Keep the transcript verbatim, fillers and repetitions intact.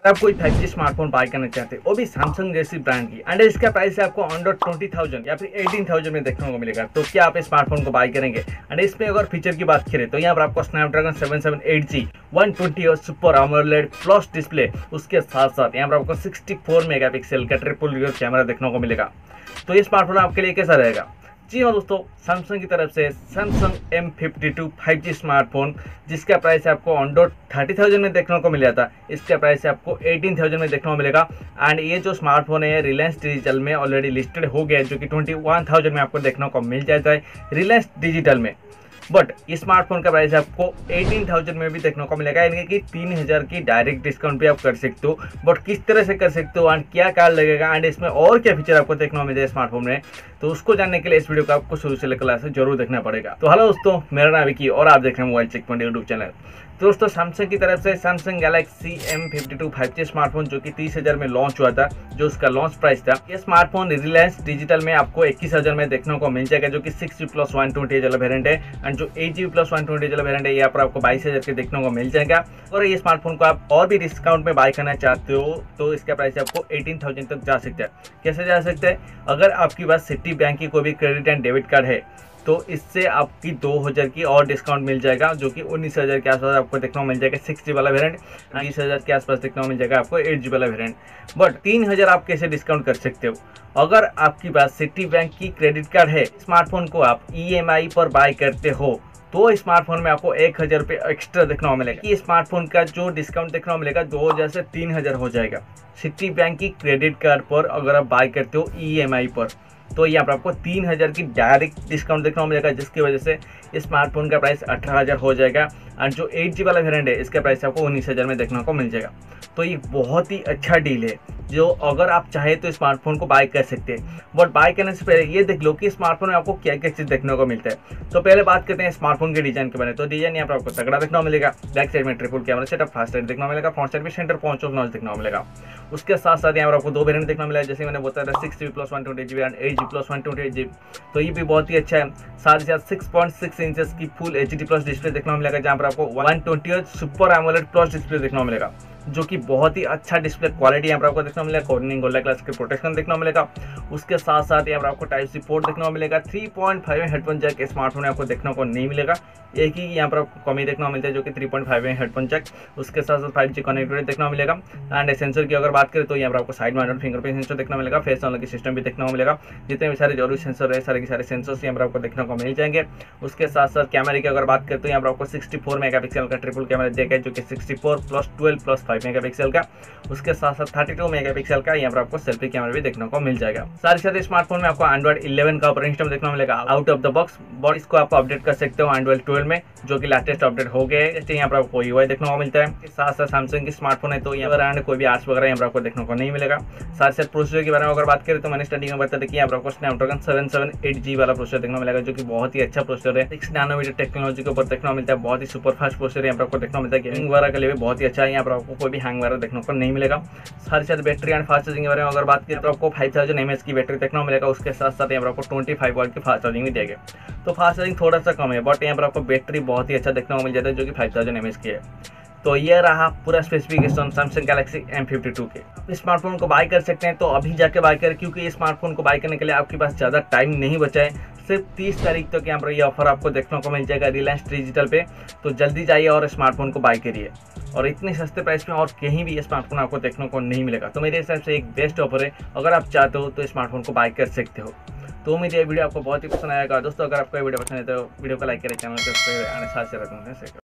आप कोई five G smartphone bye करना चाहते हैं वो भी सैमसंग जैसी ब्रांड की एंड इसका प्राइस है आपको अंडर ट्वेंटी थाउजेंड या फिर एटीन थाउजेंड में देखने को मिलेगा, तो क्या आप इस स्मार्टफोन को बाय करेंगे। एंड इसमें अगर फीचर की बात करें तो यहाँ पर आपको Snapdragon seven seven eight G one twenty और सुपर एमोलेड प्लस डिस्प्ले, उसके साथ साथ यहाँ पर आपको सिक्सटी फोर मेगापिक्सल का ट्रिपल रियर कैमरा देखने को मिलेगा। तो ये स्मार्टफोन आपके लिए कैसा रहेगा। जी हाँ दोस्तों, सैमसंग की तरफ से Samsung M fifty two five G smartphone जिसका प्राइस आपको अंडर थर्टी थाउजेंड में देखने को मिल जाता, इसका प्राइस आपको एटीन थाउजेंड में देखने को मिलेगा। एंड ये जो स्मार्टफोन है रिलायंस डिजिटल में ऑलरेडी लिस्टेड हो गया है, जो कि ट्वेंटी वन थाउजेंड में आपको देखने को मिल जाता है रिलायंस डिजिटल में। बट इस स्मार्टफोन का प्राइस आपको एटीन थाउजेंड में भी देखने को मिलेगा, यानी कि तीन हज़ार की डायरेक्ट डिस्काउंट भी आप कर सकते हो। बट किस तरह से कर सकते हो एंड क्या कार्ड लगेगा एंड इसमें और क्या फीचर आपको देखने को मिलेगा स्मार्टफोन में, तो उसको जानने के लिए इस वीडियो को आपको शुरू से लेकर लास्ट जरूर देखना पड़ेगा। तो हेलो दोस्तों, मेरा नाम विकी और आप देख रहे हैं mobile check point YouTube channel. तो दोस्तों सैमसंग की तरफ से Samsung Galaxy M fifty two five G smartphone जो कि तीस हज़ार में लॉन्च हुआ था, जो उसका लॉन्च प्राइस था, ये स्मार्टफोन रिलायंस डिजिटल में आपको इक्कीस हज़ार में देखने को मिल जाएगा, जो कि six G plus one twenty H वाला वेरिएंट है। एंड जो eight G plus one twenty H वाला वेरिएंट है यहाँ पर आपको बाईस हज़ार के देखने को मिल जाएगा। और ये स्मार्टफोन को आप और भी डिस्काउंट में बाय करना चाहते हो तो इसका प्राइस आपको एटीन थाउजेंड तक जा सकता है। कैसे जा सकता है, अगर आपके पास सिटी बैंक की कोई भी क्रेडिट एंड डेबिट कार्ड है तो इससे आपकी दो हज़ार की और डिस्काउंट मिल जाएगा, जो कि उन्नीस हज़ार के आसपास आपको देखने को मिल जाएगा सिक्स जी वाला वेरिएंट, बीस हज़ार के आसपास देखने को मिल जाएगा आपको एट जी वाला वेरिएंट। बट तीन हज़ार आप कैसे डिस्काउंट कर सकते हो, अगर आपके पास सिटी बैंक की क्रेडिट कार्ड है, स्मार्टफोन को आप ई एम आई पर बाय करते हो तो स्मार्टफोन में आपको एक हज़ार रुपये एक्स्ट्रा देखने को मिलेगा। ये स्मार्टफोन का जो डिस्काउंट देखने को मिलेगा दो हज़ार से तीन हज़ार हो जाएगा सिटी बैंक की क्रेडिट कार्ड पर अगर आप बाय करते हो ई एम आई पर, तो यहाँ पर आपको तीन हज़ार की डायरेक्ट डिस्काउंट देखने को मिलेगा, जिसकी वजह से इस स्मार्टफोन का प्राइस अठारह हज़ार हो जाएगा। एंड जो एट जी वाला वेरिएंट है इसका प्राइस आपको उन्नीस हज़ार में देखने को मिल जाएगा। तो ये बहुत ही अच्छा डील है, जो अगर आप चाहे तो स्मार्टफोन को बाय कर सकते हैं। बट बाय करने से पहले ये देख लो कि स्मार्टफोन में आपको क्या क्या चीज़ देखने को मिलता है। तो पहले बात करते हैं स्मार्टफोन के डिजाइन के बारे में। तो डिजाइन यहाँ पर आपको तगड़ा देखने को मिलेगा, बैक साइड में triple camera setup, fast side देखने को मिलेगा, फ्रंट साइड में सेंटर पॉइंट ऑफ नॉइज देखने को मिलेगा। उसके साथ साथ यहाँ पर आपको दो वेरिएंट देखने को मिला, जैसे मैंने बताया था six G plus one twenty G and eight G plus one twenty eight G, तो ये भी बहुत ही अच्छा है। साथ ही साथ सिक्स पॉइंट सिक्स इंचेस की full H D plus display देखने को मिलेगा, जहाँ पर आपको one twenty super AMOLED plus display देखने को मिलेगा, जो कि बहुत ही अच्छा डिस्प्ले क्वालिटी यहाँ पर आपको देखने को मिलेगा। कॉर्निंग गोल्डन ग्लास के प्रोटेक्शन देखने को मिलेगा। उसके साथ साथ यहाँ पर आपको टाइप सी पोर्ट देखने को मिलेगा। Three point five headphone jack smartphone में आपको देखने को नहीं मिलेगा, एक ही यहाँ पर आपको कमी देखने को मिलता है, जो कि three point five headphone jack. उसके साथ साथ फाइव जी कनेक्टिविटी देखने को मिलेगा। एंड सेंसर की अगर बात करें तो यहाँ पर आपको साइड माउंटेड फिंगरप्रिंट सेंसर देखने को मिलेगा, फेस अनलॉक सिस्टम भी देखने को मिलेगा। जितने भी सारे जरूरी सेंसर है सारे के सारे सेंसर्स यहाँ पर आपको देखने को मिल जाएंगे। उसके साथ साथ कैमरे की अगर बात करें तो यहाँ पर आपको सिक्सटी फोर मेगापिक्सल का ट्रिपल कैमरा जैक है, जो कि sixty four plus twelve plus five megapixel का। उसके साथ साथ थर्टी टू मेगापिक्सल का यहाँ पर आपको सेल्फी कैमरा भी देखने को मिल जाएगा। साथ ही साथ स्मार्टफोन में आपको एंड्रॉइड इलेवन का ऑपरेटिंग सिस्टम देखने को मिलेगा out of the box, but इसको आप अपडेट कर सकते हो एंड्रॉइड ट्वेल्व में, जो कि लेटेस्ट अपडेट हो गए हैं। जैसे यहाँ पर आपको यू आई देखने को मिलता है। साथ साथ सैमसंग की स्मार्टफोन है तो यहाँ पर कोई भी आर्ट्स वगैरह यहाँ पर आपको देखने को नहीं मिलेगा। साथ साथ प्रोसेसर के बारे में अगर बात करें तो मैंने स्टार्टिंग में बताया कि यहाँ पर आपको Snapdragon seven seven eight G वाला प्रोसेसर देखने को मिलेगा, जो कि बहुत ही अच्छा प्रोसेसर है। सिक्स नैनोमीटर टेक्नोलॉजी के ऊपर देखने को मिलता है, बहुत ही सुपर फास्ट प्रोसेसर यहाँ पर आपको देखने को मिलता है। गेमिंग वगैरह के लिए भी बहुत ही अच्छा है, यहाँ पर आपको कोई भी हैंग वगैरह देखने को नहीं मिलेगा। साथ ही साथ बैटरी एंड फास्ट चार्जिंग के बारे में अगर बात करें तो आपको फाइव थाउजेंड एम एच की बैटरी देखने को मिलेगा। उसके साथ साथ यहाँ पर आपको ट्वेंटी फाइव वाट की फास्ट चार्जिंग भी देंगे, तो फास्ट चार्जिंग थोड़ा सा कम है, बट यहाँ पर आपको बैटरी बहुत ही अच्छा देखने को मिल जाता है, जो कि फाइव थाउजेंड एम एच की है। तो ये रहा पूरा specification Samsung Galaxy M fifty two के। स्मार्टफोन को बाय कर सकते हैं तो अभी जाके बाय करें, क्योंकि इस स्मार्टफोन को बाय करने के लिए आपके पास ज़्यादा टाइम नहीं बचा है। सिर्फ तीस तारीख तक यहाँ पर ये ऑफर आपको देखने को मिल जाएगा रिलायंस डिजिटल पे, तो जल्दी जाइए और स्मार्टफोन को बाय करिए। और इतने सस्ते प्राइस में और कहीं भी ये स्मार्टफोन आपको देखने को नहीं मिलेगा, तो मेरे हिसाब से एक बेस्ट ऑफर है। अगर आप चाहते हो तो स्मार्टफोन को बाय कर सकते हो। तो उम्मीद है ये वीडियो आपको बहुत ही पसंद आएगा। दोस्तों अगर आपको ये वीडियो पसंद है तो वीडियो को लाइक करें, चैनल को सब्सक्राइब करें, साथ से रहते हैं।